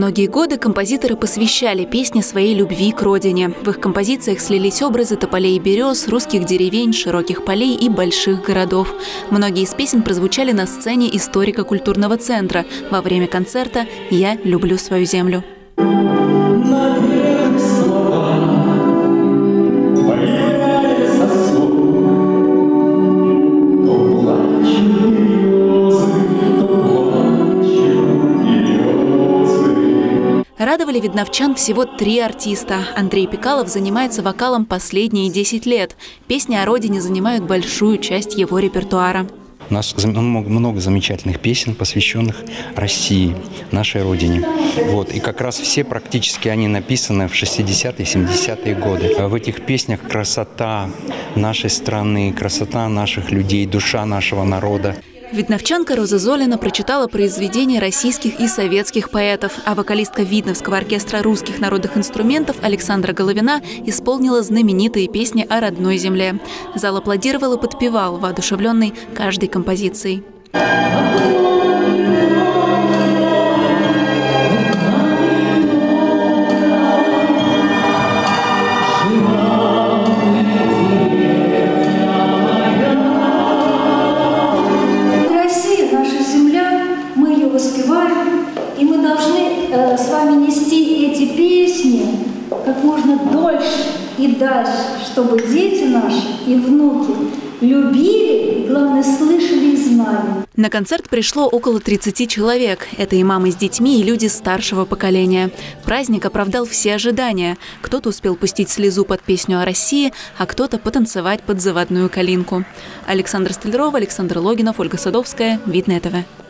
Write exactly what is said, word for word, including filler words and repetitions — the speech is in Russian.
Многие годы композиторы посвящали песни своей любви к родине. В их композициях слились образы тополей и берез, русских деревень, широких полей и больших городов. Многие из песен прозвучали на сцене историко-культурного центра во время концерта «Я люблю свою землю». Радовали видновчан всего три артиста. Андрей Пикалов занимается вокалом последние десять лет. Песни о родине занимают большую часть его репертуара. У нас много замечательных песен, посвященных России, нашей родине. Вот. И как раз все практически они написаны в шестидесятые, семидесятые годы. В этих песнях красота нашей страны, красота наших людей, душа нашего народа. Видновчанка Роза Золина прочитала произведения российских и советских поэтов, а вокалистка Видновского оркестра русских народных инструментов Александра Головина исполнила знаменитые песни о родной земле. Зал аплодировал и подпевал, воодушевленный каждой композицией. И мы должны э, с вами нести эти песни как можно дольше и дальше, чтобы дети наши и внуки любили, и, главное, слышали и знали. На концерт пришло около тридцати человек. Это и мамы с детьми, и люди старшего поколения. Праздник оправдал все ожидания. Кто-то успел пустить слезу под песню о России, а кто-то потанцевать под заводную калинку. Александра Столярова, Александр Логинов, Ольга Садовская. Видное ТВ.